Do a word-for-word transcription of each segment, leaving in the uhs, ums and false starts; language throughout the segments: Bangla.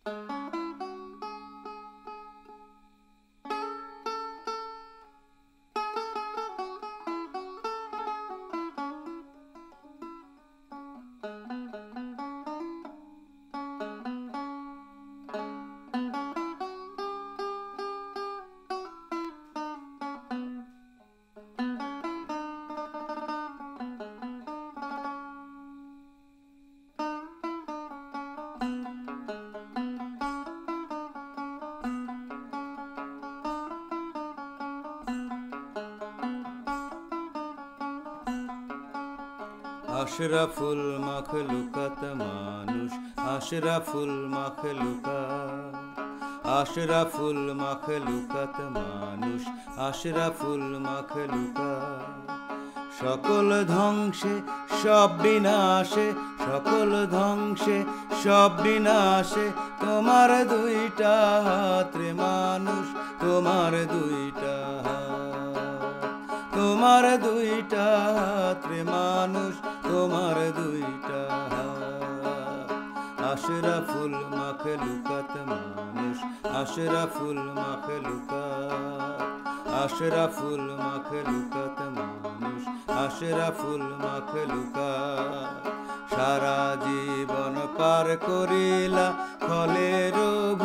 আশরাফুল মাখলুকাত মানুষ আশরাফুল মাখলুকাত আশরাফুল মাখলুকাত মানুষ আশরাফুল মাখলুকাত সকল ধ্বংসে সব বিনাশে সকল ধ্বংসে সব বিনাশে তোমার দুইটা হাত রে মানুষ তোমার দুইটা হাত তোমার দুইটা হাত রে মানুষ তোমার দুইটা হাত আশরাফুল মাখলুকাত মানুষ আশরাফুল মাখলুকাত আশরাফুল মাখলুকাত মানুষ আশরাফুল মাখলুকাত সারা জীবন পার করিলা ফলের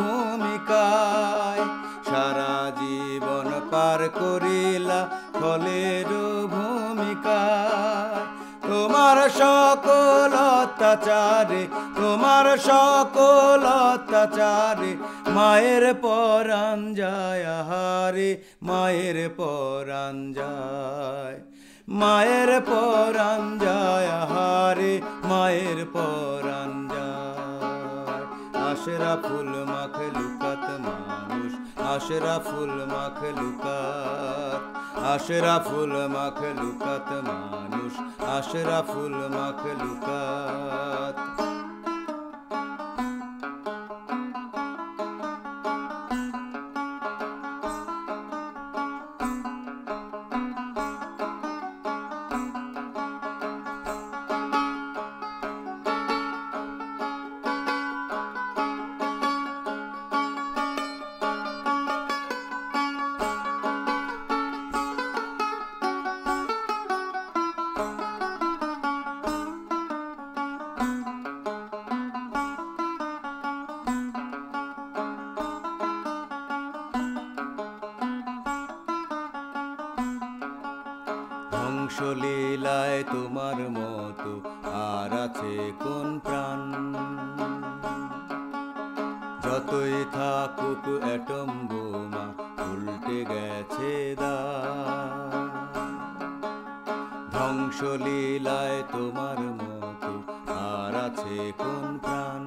ভূমিকায় সারা জীবন পার করিলা ফলের ভূমিকায় তোমার সকল অত্যাচারে তোমার সকল অত্যাচারে মায়ের পরাণ যায় আহারে মায়ের পরাণ যায় মায়ের পরাণ যায় আহারে মায়ের পরাণ যায় আশরাফুল মাখলুকাত মানুষ আশরাফুল মাখলুকাত আশরাফুল মাখলুকাত মানুষ আশরাফুল মাখলুকাত ধ্বংসলীলায় তোমার মতো আর আছে কোন প্রাণ যতই থাকুক অ্যাটম বোমা উল্টে গেছে দাঁত ধ্বংসলীলায় তোমার মতো আর আছে কোন প্রাণ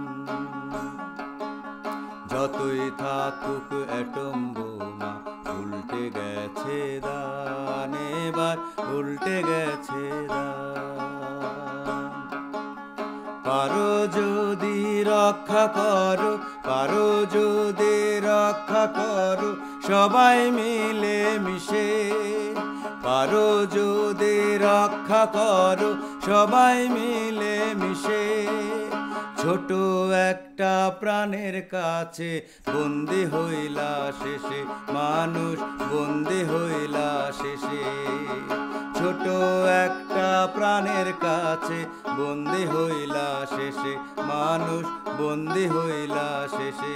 যতই থাকুক অ্যাটম বোমা উল্টে গেছে দান এবার উল্টে গেছে দান পারো যদি রক্ষা করো পারো যদি রক্ষা করো সবাই মিলে মিশে পারো যদি রক্ষা করো সবাই মিলে মিশে ছোট একটা প্রাণের কাছে বন্দী হইলা শেষে মানুষ বন্দী হইলা শেষে ছোট একটা প্রাণের কাছে বন্দী হইলা শেষে মানুষ বন্দী হইলা শেষে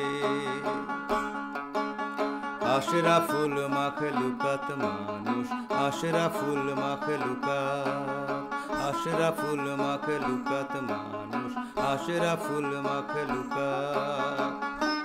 আশরাফুল মাখলুকাত মানুষ আশরাফুল মাখলুকাত আশরাফুল মাখলুকাত মানুষ আশরাফুল মাখলুকাত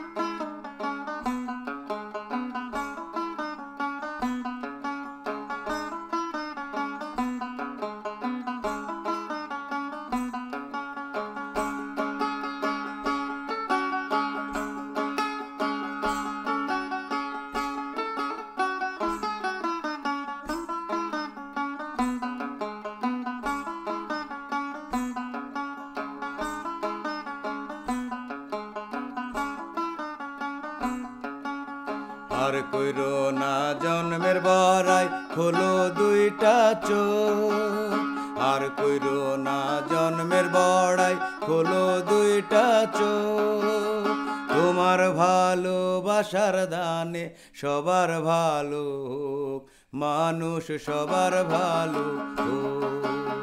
আর কইরো না জন্মের বড়াই খোলো দুইটা চোখ আর কইরো না জন্মের বড়াই খোলো দুইটা চোখ। তোমার ভালোবাসার দানে সবার ভালো হোক, মানুষ সবার ভালো হোক।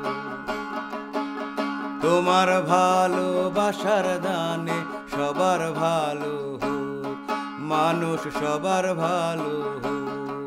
তোমার ভালোবাসার দানে সবার ভালো হোক, মানুষ সবার ভালো হোক।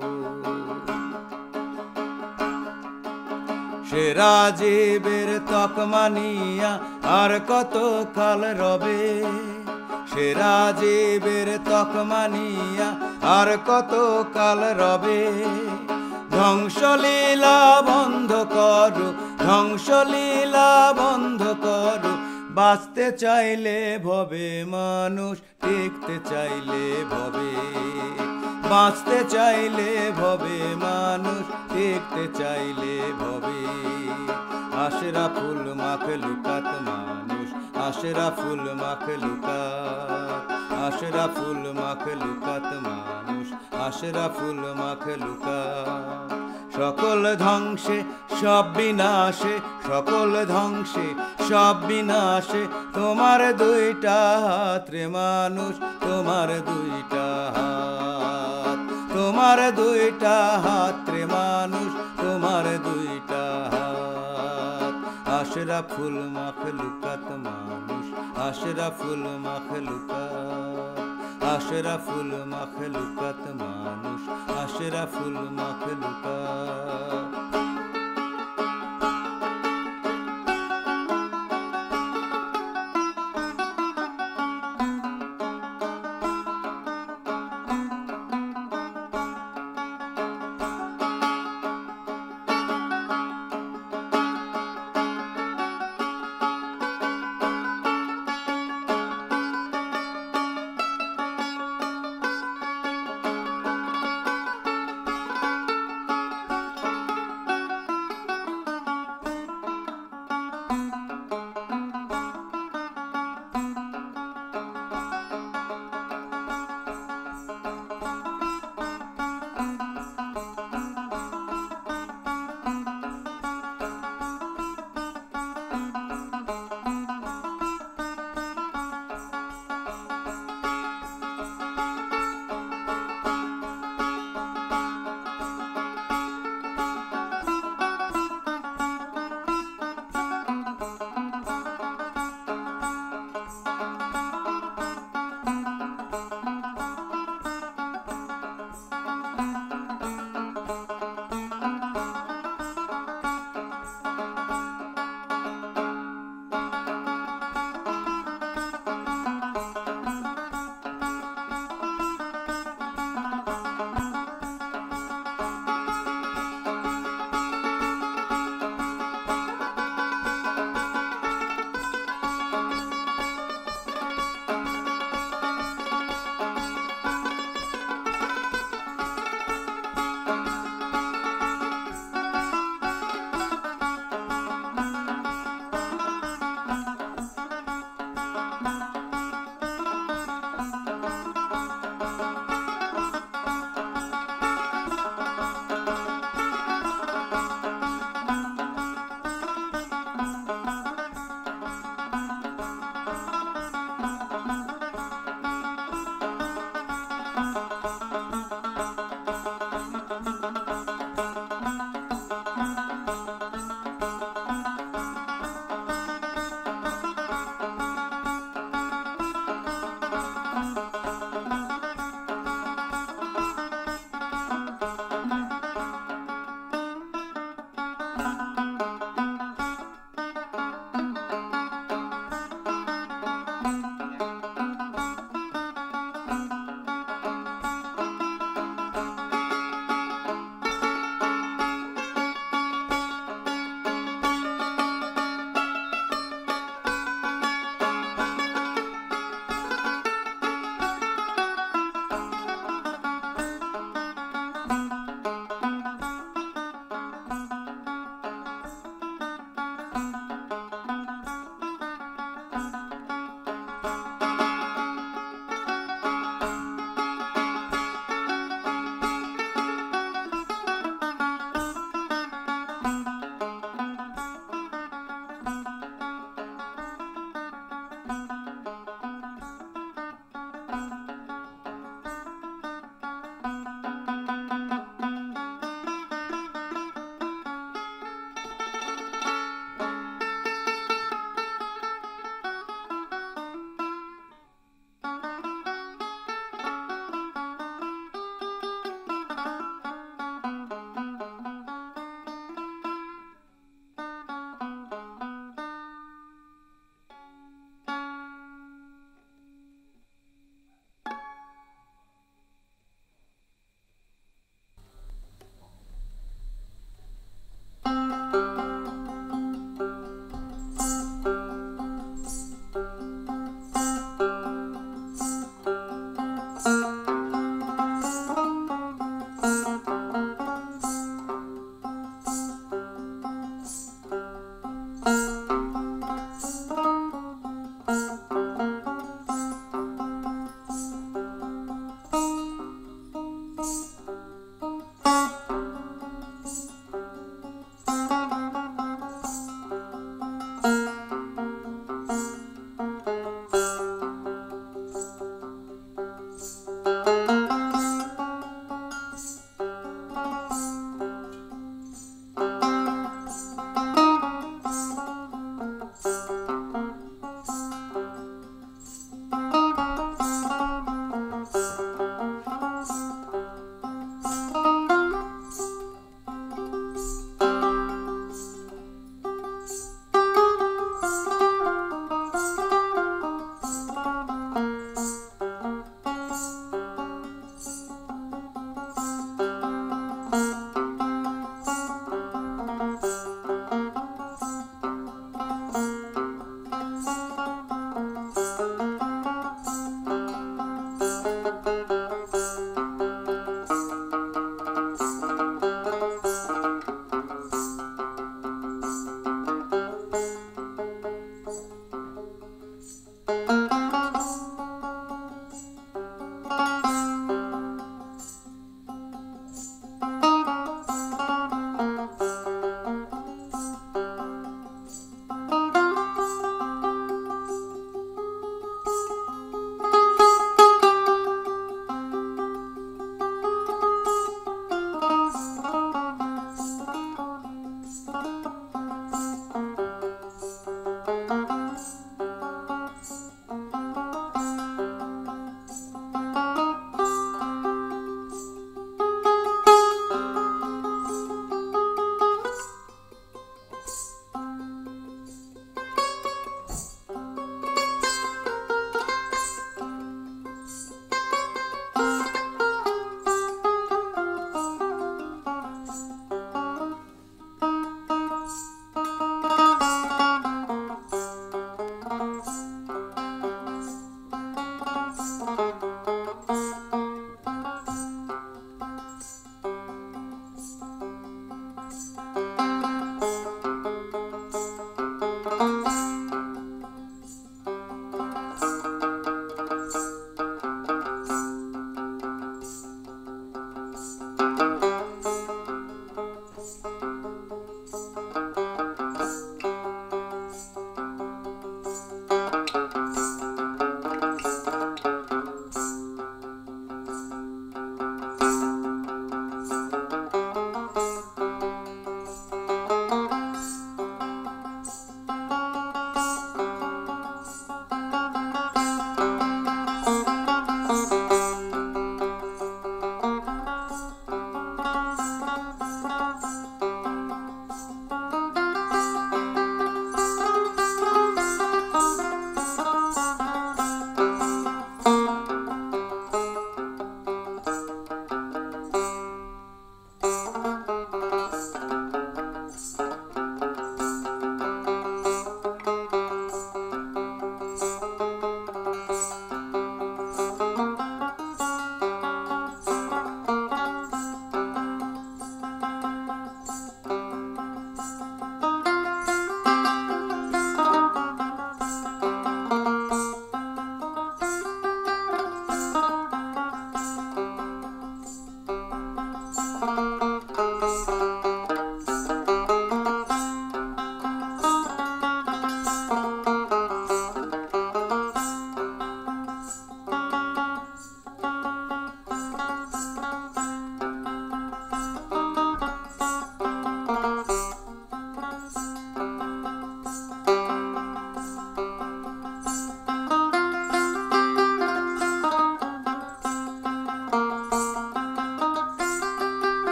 সে রাজীবের তকমানিয়া আর কত কাল রবে, সে রাজীবের তকমানিয়া আর কত কাল রবে। ধ্বংসলীলা বন্ধ করো, ধ্বংসলীলা বন্ধ করো। বাঁচতে চাইলে ভবে মানুষ, টিকতে চাইলে ভবে। বাঁচতে চাইলে ভবে মানুষ, টিকতে চাইলে ভবে। আশরাফুল মাখলুকাত মানুষ, আশরাফুল মাখলুকাত, আশরাফুল মাখলুকাত মানুষ, আশরাফুল মাখলুকাত। সকল ধ্বংসে সব বিনাশে, সকল ধ্বংসে সব বিনাশে তোমার দুইটা হাত রে মানুষ, তোমার দুইটা হাত, তোমার দুইটা হাত রে মানুষ, তোমার দুইটা হাত। আশরাফুল মাখলুকাত মানুষ, আশরাফুল মাখলুকাত, আশরাফুল মাখলুকাত মানুষ, আশরাফুল মাখলুকাত।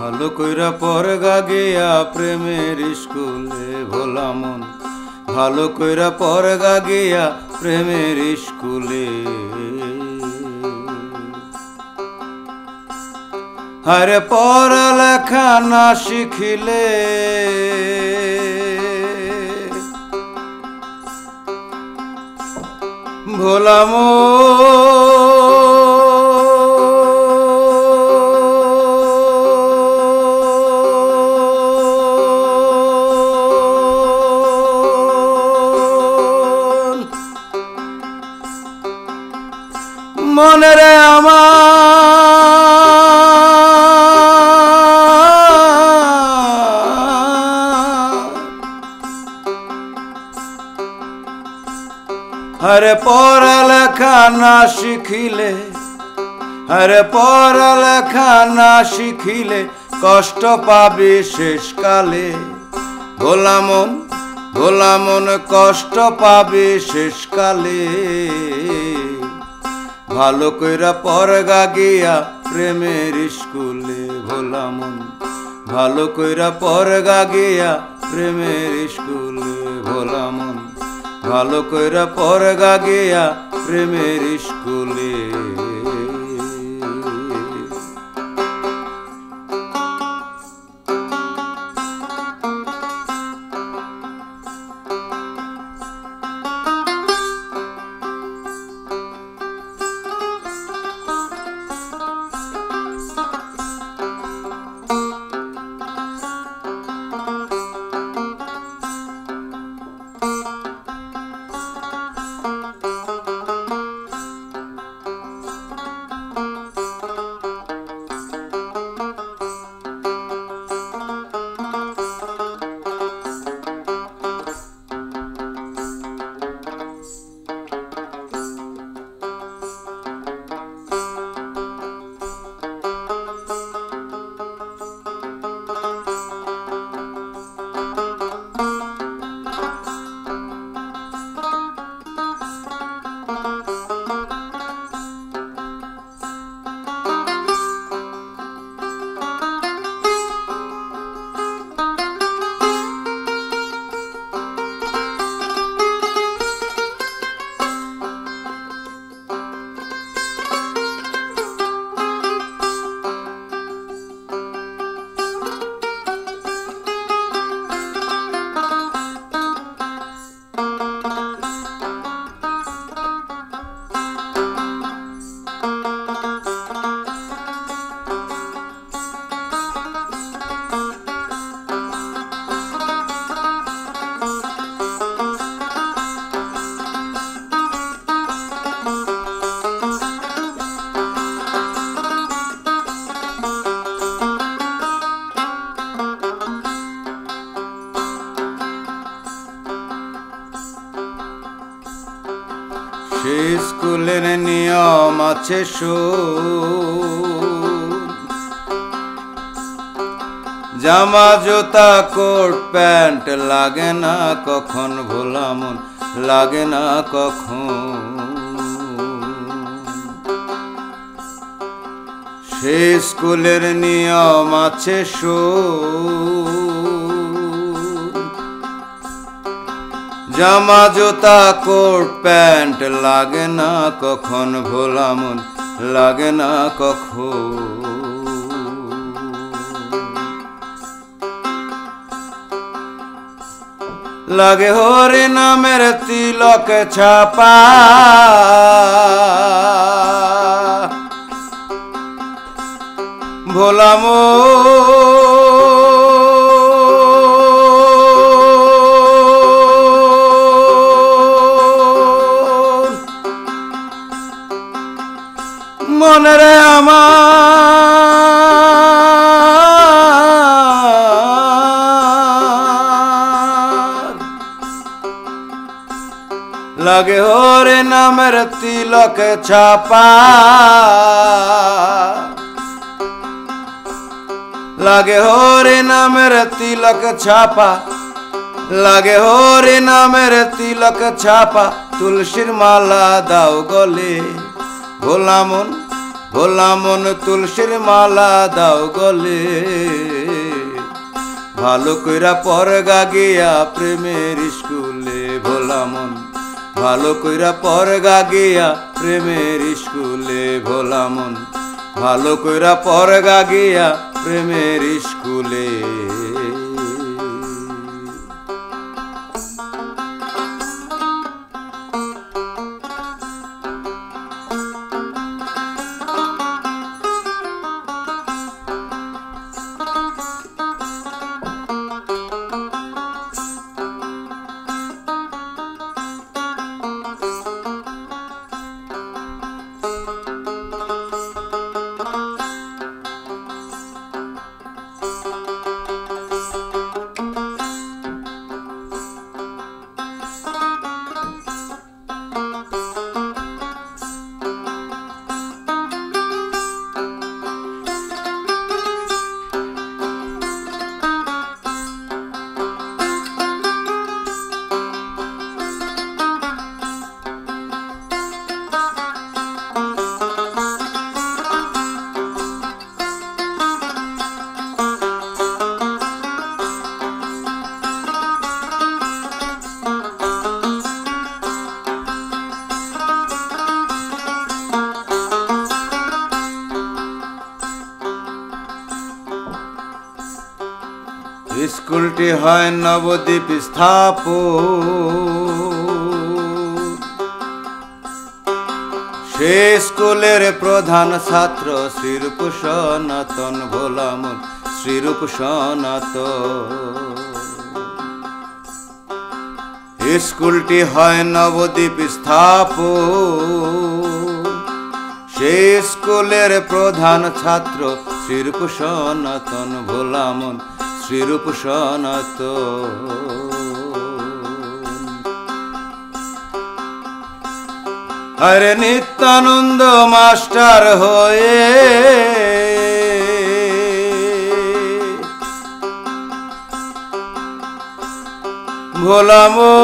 ভালো কইরা পড়গা গিয়া প্রেমের স্কুলে ভোলা মন, ভালো কইরা পড়গা গিয়া প্রেমের স্কুলে। আরে পড়ালেখা না শিখিলে ভোলা মন, মনে রে আমার, আরে পড়ালেখা না শিখিলে, আরে পড়ালেখা না শিখিলে কষ্ট পাবি শেষকালে। ভোলা মন, ভোলা মন কষ্ট পাবি শেষকালে। ভালো কইরা পড়গা গিয়া প্রেমের স্কুলে ভোলা মন, ভালো কইরা পড়গা গিয়া প্রেমের স্কুলে ভোলা মন, ভালো কইরা পড়গা গিয়া প্রেমের স্কুলে। সে স্কুলের নিয়ম আছে শোন, জামা জুতা কোট প্যান্ট লাগে না কখন ভোলা মন, লাগে না কখন। সে স্কুলের নিয়ম আছে শোন, জামা জুতা কোট প্যান্ট লাগে না কখন ভোলা মন, লাগে না কখন। লাগে হরি নামের তিলক ছাপা, ভোলা মন, মনে রে আমার, লাগে হরে নামের তিলক ছাপা, লাগে হরে নামের তিলক ছাপা, লাগে হরে নামের তিলক ছাপা। তুলসীর মালা দাও গলে ভোলা মন, ভোলা মন তুলসীর মালা দাও গলে, ভালো কইরা পড়গা গিয়া প্রেমের স্কুলে। ভোলা মন ভালো কইরা পড়গা গিয়া প্রেমের স্কুলে। ভোলা মন ভালো কইরা পড়গা গিয়া প্রেমের স্কুলে। স্কুলটি হয় নবদ্বীপ স্থাপন, সে স্কুলের প্রধান ছাত্র শ্রীরূপ সনাতন। ভোলা মন শ্রীরূপ সনাতন। স্কুলটি হয় নবদ্বীপ স্থাপন, সে স্কুলের প্রধান ছাত্র শ্রীরূপ সনাতন। ভোলা মন শ্রীরূপ সনাতন। হরে নিত্যানন্দ মাস্টার হয়ে ভোলা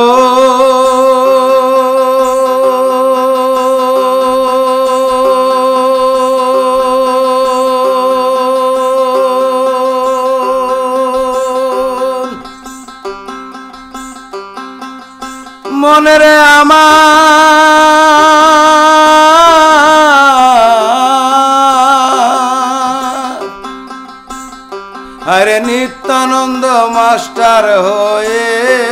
মনে রে আমার, হরে নিত্যানন্দ মাস্টার হয়ে,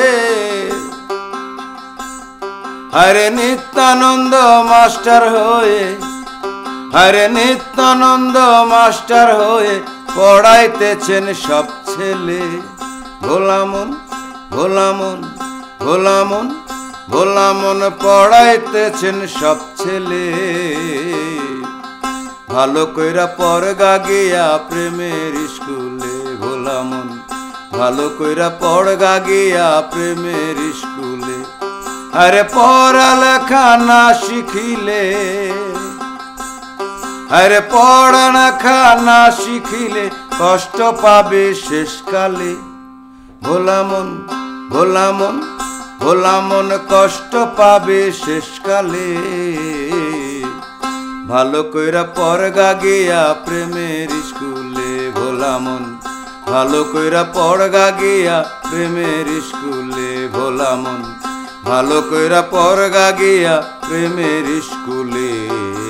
হরে নিত্যানন্দ মাস্টার হয়ে, হরে নিত্যানন্দ মাস্টার হয়ে পড়াইতেছেন সব ছেলে। ভোলা মন ভোলা মন ভোলা মন ভোলা মন পড়াইতেছেন সব ছেলে। ভালো কইরা পড়গা গিয়া প্রেমের স্কুলে। ভোলা মন ভালো কইরা পড়গা গিয়া প্রেমের স্কুলে। আরে পড়ালেখা না শিখিলে, আরে পড়ালেখা না শিখিলে কষ্ট পাবে শেষকালে। ভোলা মন ভোলা মন ভোলা মন কষ্ট পাবে শেষকালে। ভালো কইরা পড়গা গিয়া প্রেমের স্কুলে। ভোলা মন ভালো কইরা পড়গা গিয়া প্রেমের স্কুলে। ভোলা মন ভালো কইরা পড়গা গিয়া প্রেমের স্কুলে।